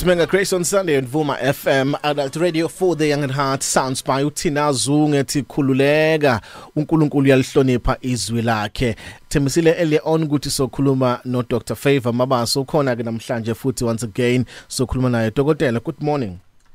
It's Mega Grace on Sunday on Vuma FM Adult Radio for the Young at Heart. Sounds by uThina Zungu ethi khululeka uNkulunkulu uyalihlonipha izwi lakhe. Themisile earlier on ukuthi sokhuluma no Dr. Favor Mabaso khona ke namhlanje futhi once again sokhuluma naye dokotela. Good morning.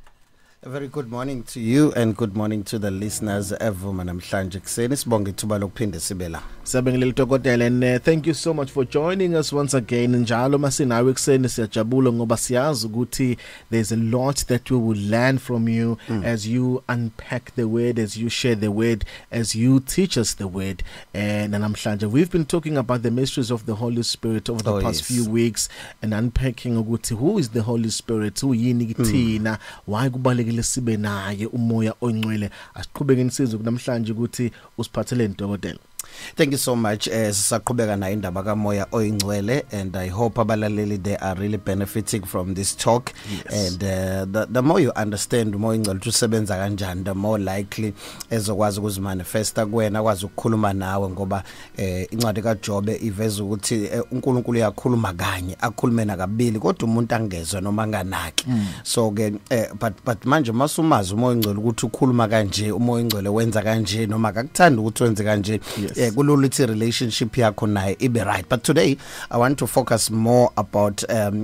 A very good morning to you and good morning to the listeners evuma namhlanje kuseni sibonge ithuba lokuphinde sibela. Siyabongelela dokotela and thank you so much for joining us once again. Njalo masinawe kuseni siyajabula ngoba siyazi ukuthi there's a lot that we will learn from you as you unpack the word, as you share the word, as you teach us the word. And namhlanje we've been talking about the mysteries of the Holy Spirit over the past few weeks and unpacking ukuthi who is the Holy Spirit, uyini kuthina, why kubalekile sibe naye umoya ongcwele. Asiqhubeke nisizwe namhlanje ukuthi usiphatheleni dokotela. Thank you so much. Sisaqhubeka na indaba kamoya oyingcwele and I hope abalaleli they are really benefiting from this talk. Yes. And the more you understand umoya oyingcwele usebenza kanjani, the more likely ezokwazi ukuzimanifesta kuwena, kwazi ukukhuluma nawe ngoba incwadi kaJobe iveza ukuthi uNkulunkulu uyakhuluma kanye, akhulume nakabili kodwa umuntu angezwe noma nganaki. So ke but manje masumazi umoya oyingcwele ukuthi ukhuluma kanje, umoya oyingcwele wenza kanje noma akakuthanda ukuthi wenze kanje. Kulolithi relationship yakho naye ibe right. But today I want to focus more about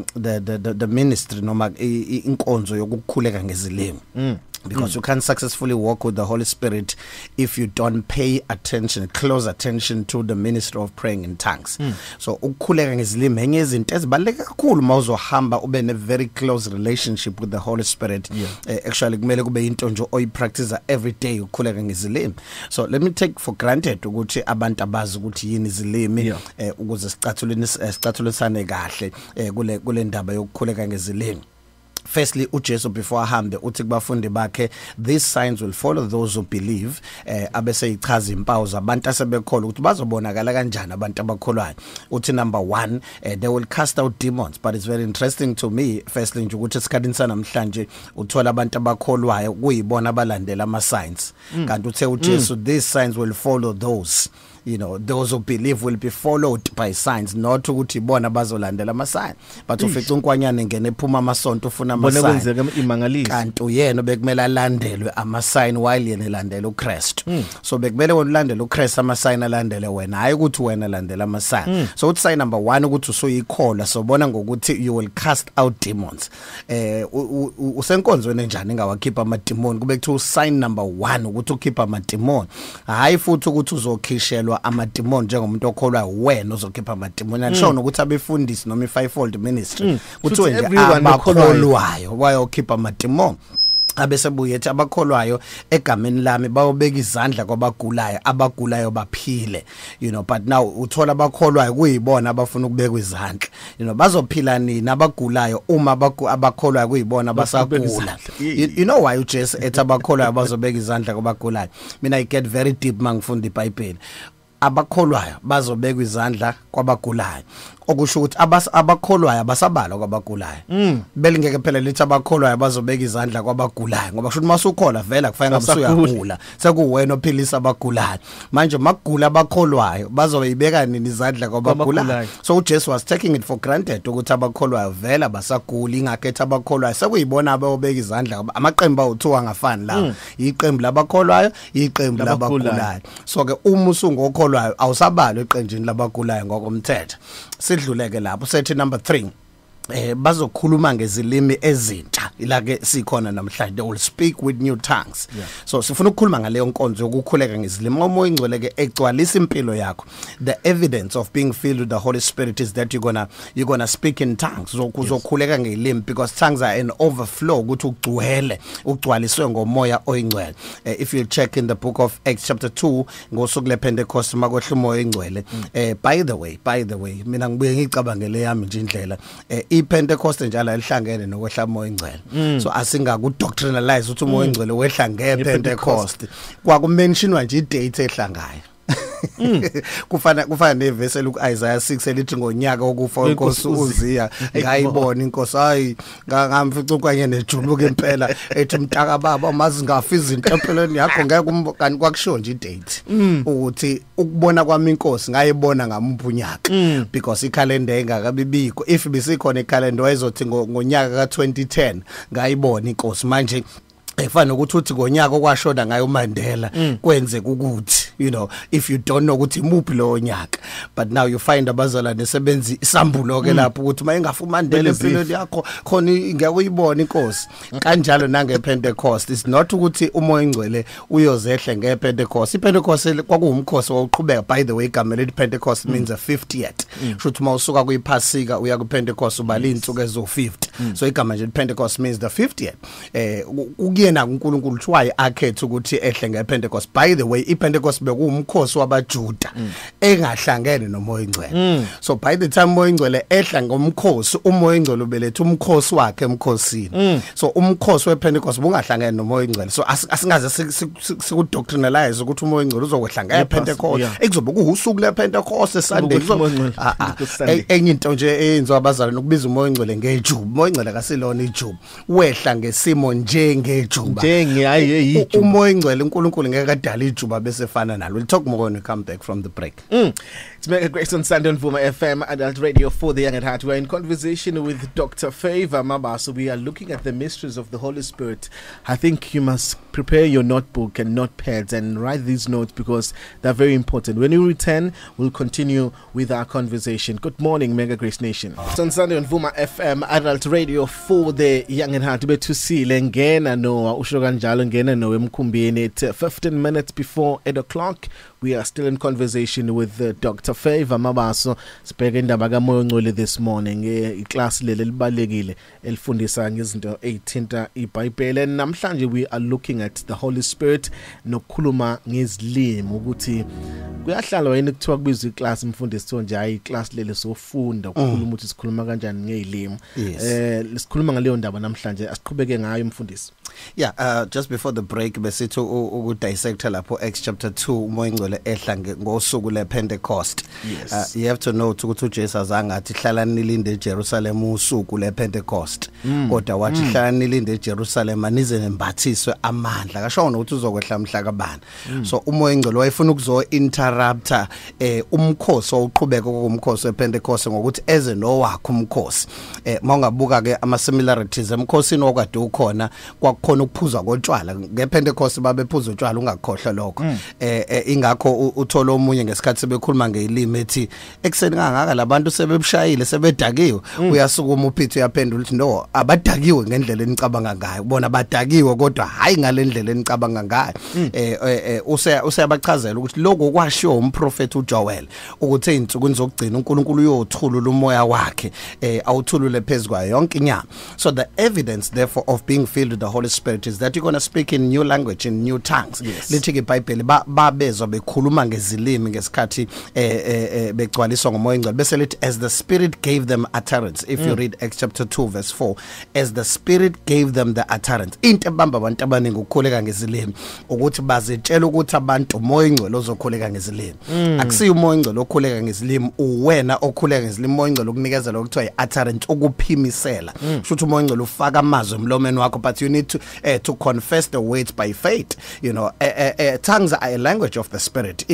the ministry noma inkonzo yokukhuleka ngezilimi. Because you can't successfully walk with the Holy Spirit if you don't pay attention, close attention to the ministry of praying in tongues. So ukukhuleka ngezilimi enye izinto ezibaleka kakhulu mawuzohamba ube ne very close relationship with the Holy Spirit. Actually kumele kube into nje oyipractice every day ukukhuleka ngezilimi. So let me take for granted ukuthi abantu abazi ukuthi yini izilimi ukuze sicathulisane kahle kule ndaba yokukhuleka ngezilimi. Firstly, uJesu before ahambe uthi kubafundi bakhe, these signs will follow those who believe. Abese ichaza impawu zabantu asebekholwa ukuthi bazobonakala kanjani abantu abakholwayo. Uthi number 1, they will cast out demons. But it's very interesting to me firstly nje ukuthi esikhathini sanamhlanje uthola abantu abakholwayo kuyibona abalandela ama signs. Kanti uthe uJesu, these signs will follow those. You know, those who believe will be followed by signs, not ukuthi bona bazolandela ama sign. But ufica unkwanyane ngene ephuma amasonto ufuna ama sign. Kwenzeka imangaliso. Kanti uyena bekumele alandelwe ama sign while yena elandela uChrist. So bekumele wena ulandele uChrist ama sign alandele wena, hayi ukuthi wena landela ama sign. So uthi sign number 1 ukuthi usuyikholwa, so bona ngokuthi you will cast out demons. Usenkonzweni njani ngawakhipha ama demon? Kube kuthi sign number 1 ukuthi ukhipha ama demon. Hayi futhi ukuthi uzokhishelwa amademon njengomuntu okholwayo wena uzokhipha amademon. Andisho ukuthi abefundisi noma i5-fold ministry kuthi nje abakholwayo bayokhipha amademon. Abesebuye ethi abakholwayo egameni lami bayobeka izandla kwabagulayo, abagulayo baphile. You know, but now uthola abakholwayo kuyibona abafuna ukubeka izandla. You know, bazophila nini abagulayo uma abakholwayo kuyibona basagula. You know why uJesu ethi abakholwayo bazobeka izandla kwabagulayo? Mina I get very deep mangifunda iBhayibheli. Abakholwayo bazobeka izandla kwabagulayo. Okusho ukuthi abakholwayo abasabalwa kwabagulayo. Belingeke phela lithi abakholwayo bazobeka izandla kwabagulayo ngoba kusho ukuthi masukhola vela kufanele usuyagula. Sekuwena ophilisa abagulayo. Manje makugula abakholwayo bazoyibeka nini izandla kwabagulayo? So uJesu was taking it for granted ukuthi abakholwayo vela basagula, ingakhethi abakholwayo sekuyibona abobeka izandla. Amaqembu awu2 angafani la. Iqembu labakholwayo, iqembu labagulayo. So ke uma usungokholwayo awusabalwa eqenjini labagulayo ngokomthetho. Sidluleke lapho sethi number 3, bazokhuluma ngezilimi ezintsha ilake sikhona namhlanje, they will speak with new tongues. So sifuna ukukhuluma ngaleyo nkonzo yokukhuleka ngezilimi. Ngoba oyingcwele ke egcwalisa impilo yakho. The evidence of being filled with the Holy Spirit is that you're gonna speak in tongues. Uzokhuleka ngelimi because tongues are an overflow ukuthi ugcwaliswe ngomoya oyingcwele. If you check in the book of Acts chapter 2 ngosuku lePentecost makwehla umoya oyingcwele. By the way mina ngibuye ngicabangele yami nje indlela iPentecost njalo elihlangene nokwehla umoya oyingcwele. So asingaku doctrinalize ukuthi umoya oyingcwele wehla ngePentecost. Kwakumentionwa nje idate ehlangayo. kufana nevesi lu Isaiah 6 elithi ngonyaka okufa wenkosi uZiya ngayibona inkosi hayi ngamfica kwanye nejubu ke impela ethi mtaka baba umazi ngafa izinto empelweni yakho ngeke umkani kwakusho nje idate ukuthi ukubona kwami inkosi ngayibona ngampha unyaka because ikhalenda engakabibiko if bisikhona ikhalenda wayezothi ngonyaka ka2010 ngayibona inkosi manje efana ukuthi uthi ngonyaka okwashona ngayo uMandela kwenze ukuthi if you don't know ukuthi imuphi lo nyaka but now you find abazalwane sebenzi isambulo ke lapho ukuthi mayengafa uMandela empilweni yakho khona ngeke uyibone inkosi kanjalo nange Pentecost is not ukuthi umoya ingcwele uyozehle nge Pentecost iPentecost kwakuwumkhosi oqhubeka by the way igama lethi Pentecost means a 50th shothi mawusuka kuyiphasika uya ku Pentecost ubala insuku ezo50 so igama nje Pentecost means the 50th kuyena uNkulunkulu thwaye akhethe ukuthi ehle ngePentecost by the way iPentecost bekuwumkhosi wabaJuda engahlangene nomoya ingcwele so by the time umoya ingcwele ehla ngomkhosi umoya ingcwele ubelethe umkhosi wakhe emkhosini so umkhosi wePentecost bungahlangene nomoya ingcwele so asingaze sikudoctrinalize ukuthi umoya ingcwele uzokwehla ngePentecost ekuzobe kuusuku lePentecost eSunday enye into nje eyenziwa abazalwane ukubiza umoya ingcwele ngejubu umoya ingcwele akasilona ijubu wehla ngesimo njengejuba umoya ingcwele uNkulunkulu ngeke kadala ijuba bese fana nalo we'll talk more when we come back from the break. It's Mega Grace on Sunday on Vuma FM Adult Radio for the Young at Heart. We're in conversation with Dr. Favor Mabaso. We are looking at the mysteries of the Holy Spirit. I think you must prepare your notebook and notepads and write these notes because they're very important. When we return, we'll continue with our conversation. Good morning, Mega Grace Nation. It's on Sunday on Vuma FM Adult Radio for the Young at Heart. Betusile ngena no ushokanjalo ngena no emkhumbini at 15 minutes before 8 o'clock. We are still in conversation with Dr. Favor Mabaso. Sibheke indaba kamoya ngcwele this morning. Iclass leli libalekile elifundisa ngezinto ezithinta iBhayibheli. Namhlanje we are looking at the Holy Spirit nokukhuluma ngezilimi ukuthi kuyahlala yini kuthiwa kubizwa iclass mfundisi thonje hayi iclass leli sofunda ukukhuluma ukuthi sikhuluma kanjani ngezilimi. Lesikhuluma ngaleyo ndaba namhlanje asiqhubeke ngayo mfundisi. Yeah, just before the break besithi ukudissect lapho Acts chapter 2 umoya ingcwele ehla ngosuku lePentecost. You have to know ukuthi uJesu azangathi hlala nilinde eJerusalem usuku lePentecost kodwa wathi hlala nilinde eJerusalem anize nembathiswe amandla kashona ukuthi uzokwehla mhla kabani so umoya ingcwele wayefuna ukuzo interrupta umkhosi oqhubeka komkhosi wePentecost ngokuthi eze nowakho umkhosi mawungabuka ke ama similarities emkhosini okade ukhona kwakukhona ukuphuza kotshwala ngePentecost babephuza utshwala ungakhohlwa lokho ingakho uthola omunye ngesikhathi sebekhuluma ngeilimi ethi ekseni kangaka labantu sebebushayile sebedakiwe uyasukuma uPhithu uyaphendula uthi no abadakiwe ngendlela enicabanga ngayo bona badakiwe kodwa hayi ngalendlela enicabanga ngayo useyabachazela ukuthi lokho kwashiwo umprofeti uJoel ukuthi einsukwini zokugcina uNkulunkulu uyothulula umoya wakhe awuthulule phezukwayo yonke inyama so the evidence therefore of being filled with the Holy Spirit is that you're going to speak in new language in new tongues lithi ke iBhayibheli babezwa bekhuluma ngezilimi ngesikhathi begcwaliswa ngomoya ingcwele bese lithi as the Spirit gave them utterance if you read Acts chapter 2 verse 4 as the Spirit gave them the utterance into ebamba abantu abaningi ukukhuleka ngezilimi ukuthi bazetshela ukuthi abantu umoya ingcwele ozokhuleka ngezilimi akusiyo umoya ingcwele okhuleka ngezilimi uwena okhuleka ngezilimi umoya ingcwele ukunikeza lokuthiwa utterance ukuphimisela shothi umoya ingcwele ufaka amazwi emlomeni wakho but you need to confess the words by faith tongues are a language of the Spirit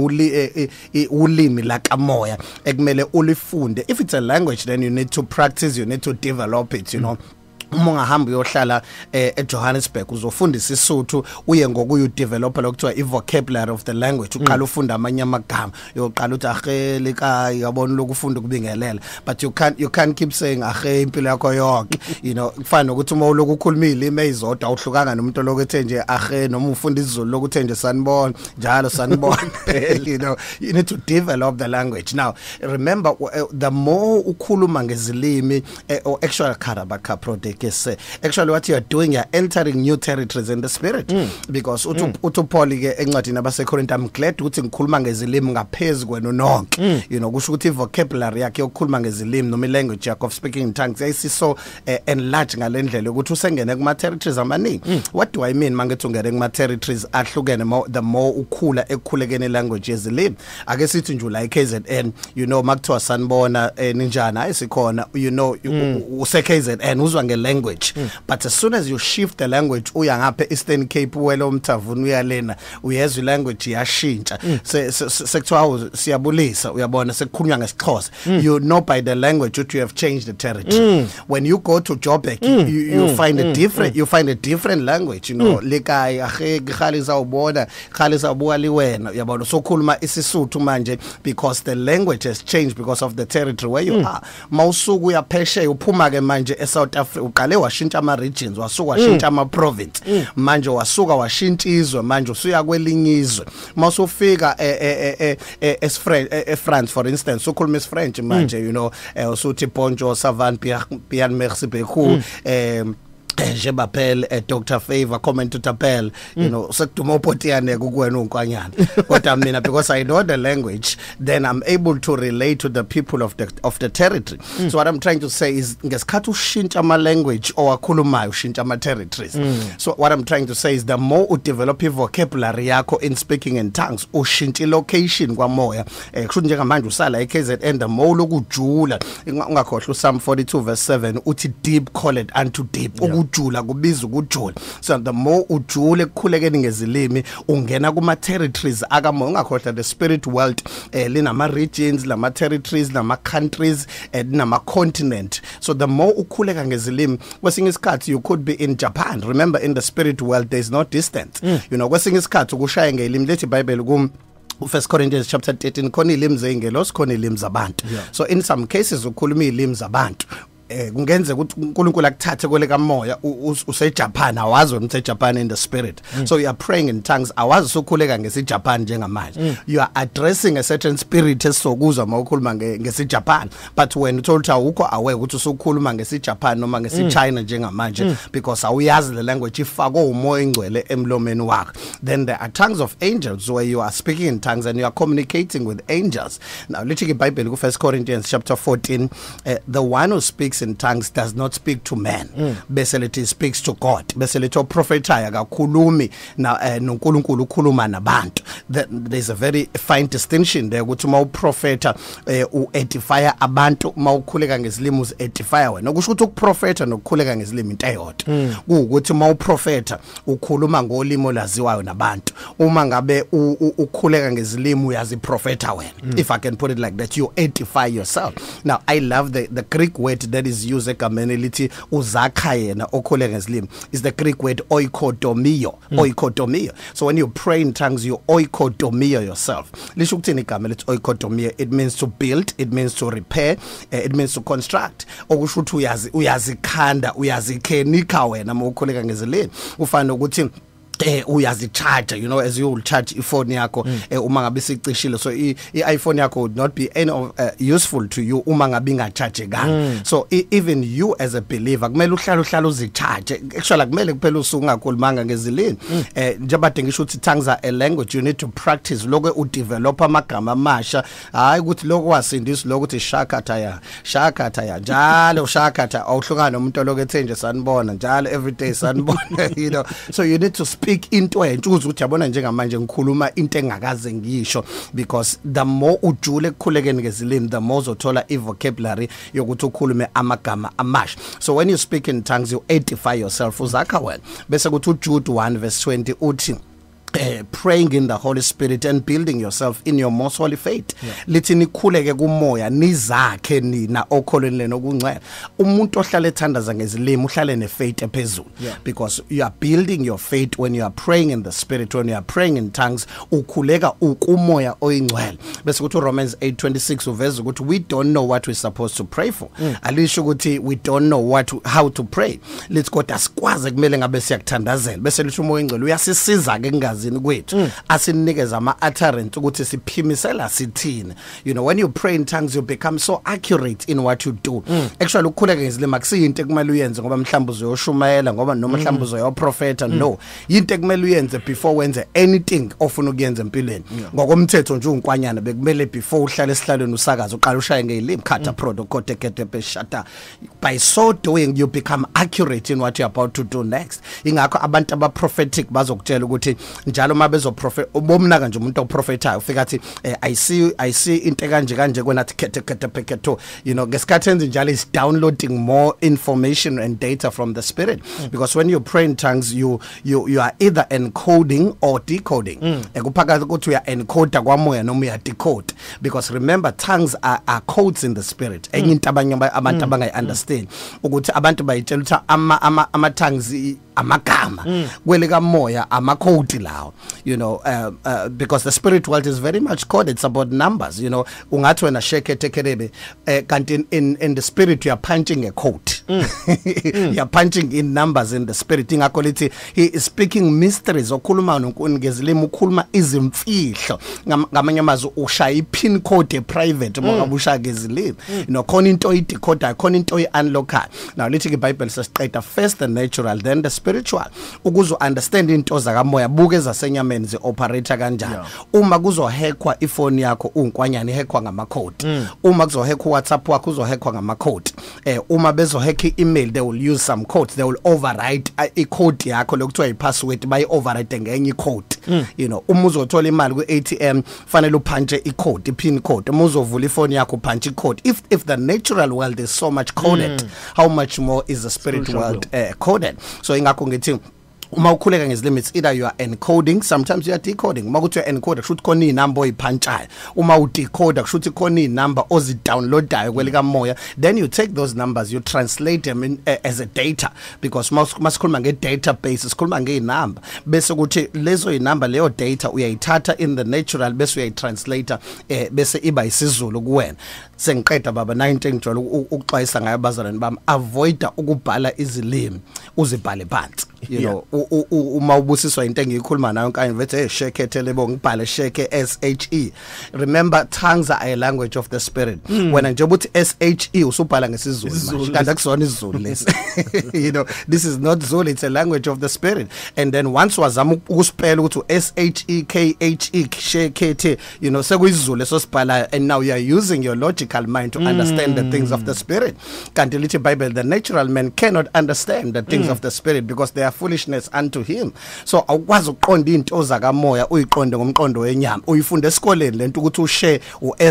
ulimi lakamoya ekumele ulifunde if it's a language then you need to practice you need to develop it uma ungahamba uyohlala eJohannesburg uzofundisa isuthu uye ngokuyu develop lokuthiwa i-vocabulary of the language uqala ufunda amanye amagama uyoqala uthi ahele ka yabona lokufunda kubingelela but you can't keep saying ahe impilo yakho yonke kufana ukuthi uma uloku ukhuluma izilimi ezodwa awuhlukanga nomuntu lokuthe nje ahe noma ufunda isiZulu lokuthe nje sanibona njalo sanibona you need to develop the language now remember the more ukhuluma ngezilimi or actual Karabaka project like I say actually what you are doing, you're entering new territories in the spirit because uthi Paul ke encwadini abaseKorinte, I'm glad ukuthi ngikhuluma ngezilimi ngaphezulu kwenu nonke, you know, kusho ukuthi vocabulary yakhe yokukhuluma ngezilimi noma language yakhe of speaking in tongues yayisiso enlarge ngalendlela ukuthi usengene kuma territories amaningi. What do I mean mangithi ungene kuma territories ahlukene, the more ukhula ekukhulekeni language yezilimi? Ake sithi nje la KZN, you know, makuthiwa sanibona ninjani ayisikhona, you know, use KZN uzwa nge language, but as soon as you shift the language uya ngapha Eastern Cape welo mthavuni uyalena uyezwa language yashintsha, sekuthiwa siyabulisa uyabona sekukhulunywa ngesiXhosa, you know by the language that you have changed the territory. When you go to Joburg you find a different you find a different language, you know, lekaya age khalisa ubona khalisa buwali wena uyabona sokhuluma isiSuthu manje because the language has changed because of the territory where you are. Mawusuku uyaphesheya uphuma ke manje eSouth Africa uqale washintsha ama regions, wasuka washintsha ama province, manje wasuka washintsha izwe, manje usuya kwelinye izwe. Mawusufika France for instance ukhuluma isiFrench manje, you know, usuthi bonjour savant bien merci beaucoup, je m'appelle Dr. Favor comment to t'appelle, you know, sekuduma upotiane kukwena unkwanyana. What I mean, because I know the language, then I'm able to relate to the people of the territory. So what I'm trying to say is ngesikhathi ushintsha ama language owakhulumayo ushintsha ama territories. So what I'm trying to say is the more u develop vocabulary yakho in speaking in tongues, ushintsha location kwamoya, kusho njengamanje usala eKZN, the more lokujula ungakhohlwa Psalm 42 verse 7 uthi deep call it unto deep, ukujula kubiza ukujula. So the more ujule ekukhulekeni ngezilimi ungena kuma territories akamoya, ungakhohlwa the spirit world linama regions, lama territories, lama countries, nama continent. So the more ukhuleka ngezilimi, kwesinye isikhathi you could be in Japan. Remember in the spirit world there is no distance, you know, kwesinye isikhathi ukushaya ngelimi lethi iBhayibheli kum 1 Corinthians chapter 13 khona ilimi zeingelosi khona ilimi zabantu. So in some cases ukhuluma ilimi zabantu kungenze ukuthi uNkulunkulu akuthathe kwele kamoya useJapan, awazi wena useJapan in the spirit. So you are praying in tongues, awazi usukhuleka ngesiJapan njengamanje. You are addressing a certain spirit esokuzwa mawukhuluma ngesiJapan, but when told awukho aware ukuthi usukhuluma ngesiJapan noma ngesiChina njengamanje because awuyazi the language ifakwe umoya engcwele emlomeni wakho. Then there are tongues of angels where you are speaking in tongues and you are communicating with angels. Now let's take iBhayibheli ku 1 Corinthians chapter 14, the one who speaks in tongues does not speak to man, bese lethi speaks to God, bese lethi prophesy akakhulumi na noNkulunkulu ukhuluma nabantu. There's a very fine distinction there ukuthi mawuprofeta u-edify abantu, mawukhuleka ngezilimi uzi-edify wena. Kusho ukuthi ukuprofeta nokukhuleka ngezilimi into eyodwa, ukuthi mawuprofeta ukhuluma ngolimi olaziwayo nabantu, uma ngabe ukhuleka ngezilimi uyaziprofeta wena. If I can put it like that, you edify yourself. Now I love the Greek word that is used egameni lithi uzakha yena okhuleka ngezilimi is the Greek word oikodomio. Oikodomio. So when you pray in tongues you oikodomio yourself. Lisho ukuthini igama lithi oikodomio? It means to build, it means to repair, it means to construct. Okusho ukuthi uyazikhanda uyazikhenika wena mawukhuleka ngezilimi. Ufana ukuthi uyazicharge, you know, as you will charge iphone yakho uma ngabe sicishile. So iPhone yakho would not be any of useful to you uma ngabe ingachargekanga. So even you as a believer kumele uhlala uzicharge. Actually kumele kuphela usuku ungakhulumanga ngezilimi. Njengoba ngisho ukuthi tongues are a language, you need to practice lokho udevelop amagama amasha. Hayi ukuthi lokho wasindisa lokho uthi shakataya njalo shakata awuhlukana nomuntu lokho ethe nje sanibona njalo every day sanibona, you know. So you need to speak into entsha ukuthi yabona njengamanje ngikhuluma into engakaze ngisho, because the more ujule ekukhulekeni ngezilimi the more uzothola vocabulary yokuthi ukhulume amagama amasha. So when you speak in tongues you edify yourself uzakha wena. Bese kuthi uJude 1 verse 20 uthi praying in the Holy Spirit and building yourself in your most holy faith. Lithi nikhuleke kumoya nizakhe nina okholweni lena okungcwele. Umuntu ohlala ethandaza ngezilimi uhlale nefaith ephezulu, because you are building your faith when you are praying in the spirit, when you are praying in tongues ukhuleka ukumoya oyingcwele. Bese kuthi Romans 8:26 uveza ukuthi we don't know what we're supposed to pray for. Alisho ukuthi we don't know how to pray. Lithi kodwa sikwaze kumele ngabe siyakuthandazela. Bese lithi umoya oyingcwele uyasisiza ke ngazi egazini kwethu asinikeza ama utterance ukuthi siphimisela sithini. You know, when you pray in tongues you become so accurate in what you do. Actually ukukhuleka ngezilimi kusiyinto ekumele uyenze ngoba mhlawumbe uzoyoshumayela ngoba noma mhlawumbe uzoyoprofeta. No, into ekumele uyenze before wenze anything ofuna ukuyenza empilweni. Ngokomthetho nje unkwanyana bekumele before uhlale esihlalweni usakaza uqala ushaye ngezilimi khatha protocol tekete shata. By so doing you become accurate in what you're about to do next. Ingakho abantu aba prophetic bazokutshela ukuthi njalo mabezo prophet bomnaka nje umuntu oprofetayo ufika athi I see into kanje kwenathi kete peketo. You know, ngesikhathi enze njalo is downloading more information and data from the spirit, because when you pray in tongues you are either encoding or decoding. Ekuphakathi ukuthi uya encoder kwamoya noma uya decode, because remember tongues are codes in the spirit. Enye into abantu abangayi understand ukuthi abantu bayitshela ukuthi ama tongues amagama kweleka moya amacode lawo. You know, because the spirit world is very much coded. It's about numbers. You know, ungathi wena sheke tekerebe kanti in the spirit you are punching a code. You are punching in numbers in the spirit. Ingakho lithi he is speaking mysteries. Okhuluma ngezilimi ukhuluma izimfihlo ngamanye amazwi ushaya ipin code private mongabusha ngezilimi. You know, khona into oyidecoder, khona into oyi-unlocker. Now lithi iBhayibheli sesiqeda first the natural then the spiritual. Ukuze understand into zakamoya buke ezasenyameni ze operator kanjani. Uma kuzohackwa ifoni yakho unkwanyana ihackwa ngama code. Uma kuzohackwa WhatsApp wakho uzohackwa ngama code. Uma bezohack i-email they will use some codes, they will override i-code yakho lokuthiwa i-password bayi override ngenye i-code. You know, uma uzothola imali ku-ATM fanele upunche i-code, i-pin code. Uma uzovula ifoni yakho upunche i-code. If the natural world is so much coded, how much more is the spirit world coded? So ingakho ngithi uma ukhuleka ngezilimi it's either you are encoding, sometimes you are decoding. Uma kuthi encoder kusho khona inamba oyipunchayo, uma udecoder kusho ukuthi khona inamba ozidownloadayo kwelika moya, then you take those numbers you translate them in, as a data, because masikhuluma nge-database sikhuluma ngeinamba bese kuthi lezo inamba leyo data uyayithatha in the natural bese uyayitranslate bese iba isizulu kuwena. Sengiqeda baba 19 njalo ukuxwayisa ngayo abazalwane bami, avoid ukubhala izilimi uzibhale phansi. You know, uma ubusiswa into engiyikhuluma nayo kanye vethe shekethele ngibhale sheke SHE. Remember tongues are a language of the spirit. Wena nje ubuthi SHE usubhala ngesizulu kanti akusona isizulu lesi. You know, this is not Zulu, it's a language of the spirit. And then once wazama ukuspell ukuthi SHEKHE shekethe, you know, sekuyizulu esosibhala, and now you are using your logical mind to understand the things of the spirit. Kanti lithi Bible the natural man cannot understand the things of the spirit because they are foolishness unto him. So awukwazi uqonda into zakamoya uyiqonde ngomqondo wenyama, uyifunde esikoleni lento ukuthi ushe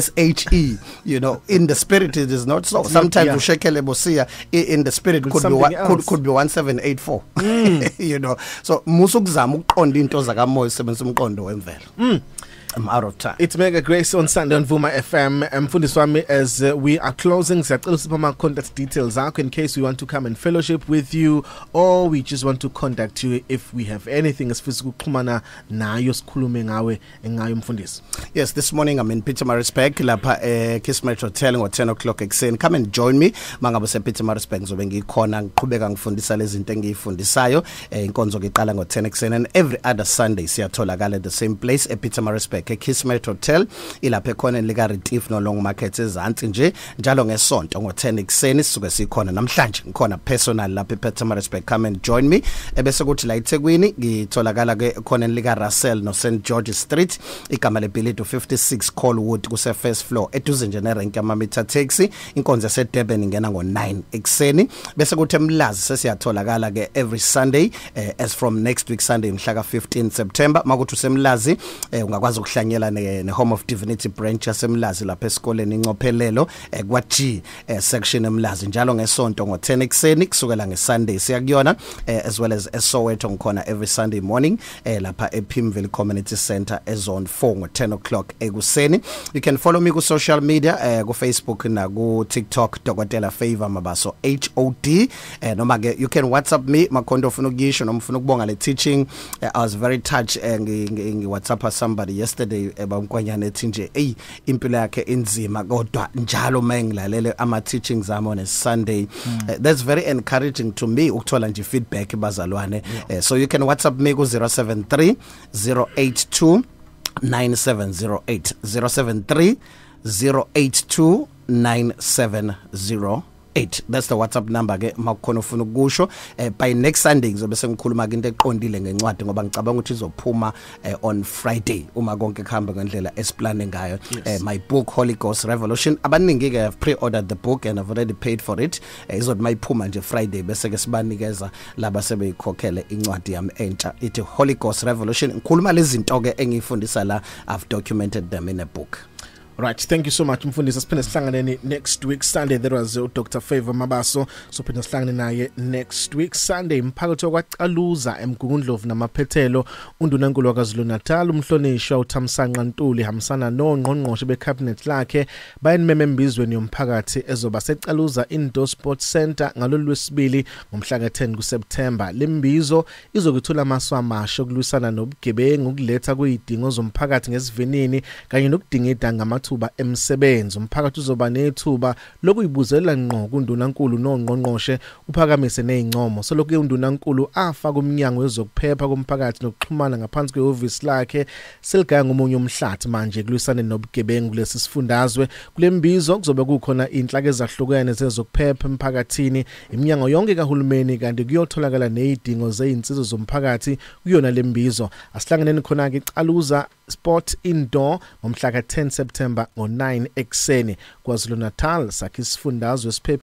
uSHE. You know, in the spirit it is not so. Sometimes ushekele bosiya in the spirit could be 1784. You know, so musukuzama uqonda into zakamoya usebenzisa umqondo wemvelo. I'm out of time. It's Mega Grace on Sunday on Vuma FM. Mfundisi wami, as we are closing, siyacela usipha ama contact details akho in case we want to come and fellowship with you, or we just want to contact you if we have anything esifisa ukuxhumana nayo sikhulume ngayo mfundisi. Yes, this morning I'm in Pietermaritzburg lapha Kismet Hotel ngo 10 o'clock ekseni. Come and join me. Mangabe se Pietermaritzburg ngizobe ngikhona ngiqhubeka ngifundisa lezi zinto engiyifundisayo. Inkonzo ngiqala ngo 10 ekseni, and every other Sunday siyatholakala at the same place Pietermaritzburg Kismet Hotel ilapha ekhona lika Retief no Long Market ezantsi nje, njalo ngesonto ngo 10 ekseni sisuke sikhona. Namhlanje ngikhona personal lapha ePietermaritzburg. Come and join me. Ebese kuthi la eThekwini ngitholakala ke khona lika Russell no St George Street, igama leBilito 56 Colwood kuse first floor eduze nje nerank yama-meter taxi. Inkonzo yaseDurban ingena ngo 9 ekseni. Bese kuthi eMlazi sesiyatholakala ke every Sunday as from next week Sunday mhla ka 15 September. Makuthi usemlazi ungakwazi ukuhlanyela ne Home of Divinity branch yasemlazi lapha esikoleni Incophelelo kwa G section eMlazi, njalo ngesonto ngo 10 ekseni kusukela ngeSunday siyakuyona, as well as Soweto ngikhona every Sunday morning lapha ePimville Community Center ezone 4 ngo 10 o'clock ekuseni. You can follow me ku social media ku Facebook na ku TikTok Dr. Favor Mabaso HOD, noma ke you can WhatsApp me makhondo ufuna ukuyisho noma ufuna ukubonga le teaching. I was very touched ngi WhatsApp somebody yesterday yesterday bamkwanyana ethi nje impilo yakhe inzima kodwa njalo mangilalele ama teachings am on a Sunday. That's very encouraging to me ukuthola nje feedback bazalwane. So you can WhatsApp me ku 073 082 9708 073 082 9708. That's the WhatsApp number ke makukhona ufuna ukusho. By next Sunday ngizobe sengikhuluma into eqondile ngencwadi ngoba ngicabanga ukuthi izophuma on Friday uma konke kuhamba ngendlela esiplane ngayo. My book Holy Ghost Revolution, abaningi ke have pre-ordered the book and I've already paid for it. Izothi mayiphuma nje Friday bese ke sibanikeza laba sebeyikhokhele incwadi yami entsha ithi Holy Ghost Revolution. Ngikhuluma lezi zinto ke engifundisa la, I've documented them in a book. Right, thank you so much mfundisi. Siphinde sihlangane next week Sunday. There was Dr. Favor Mabaso. So phinde sihlangane naye next week Sunday. Mphakathi wakwaCaluza eMgungundlovu namaphethelo undunankulu waKwaZulu Natal umhlonishwa uThamsanqa Ntuli hamsana nongqongqoshe becabinet lakhe bayenimeme embizweni yomphakathi ezoba seCaluza Indoor Sports Center ngalolwesibili ngomhla ka-10 kuSeptember. Lembizo izokuthula amasu amasha okulwisana nobugebengu ukuletha kuyidingo zomphakathi ngesivinini kanye nokudingida ngamathuba emsebenzi. Umphakathi uzoba nethuba lokuyibuzela ngqo kundunankulu nongqongqoshe uphakamise nezincomo. So lokho undunankulu afaka umnyango wezokuphepha komphakathi nokuxhumana ngaphansi kwehhovisi lakhe seligaya ngomunye umhlathi manje kulwisana nobugebengu kulesi sifundazwe. Kulembizo kuzobe kukhona inhlaka ezahlukene zezokuphepha emphakathini, iminyango yonke kahulumeni kanti kuyotholakala nezidingo zezinsizwa zomphakathi kuyona lembizo. Asihlanganeni khona ke Caluza Sport Indoor ngomhla ka 10 September ngo 9 ekseni. KwaZulu Natal sakhe isifundazwe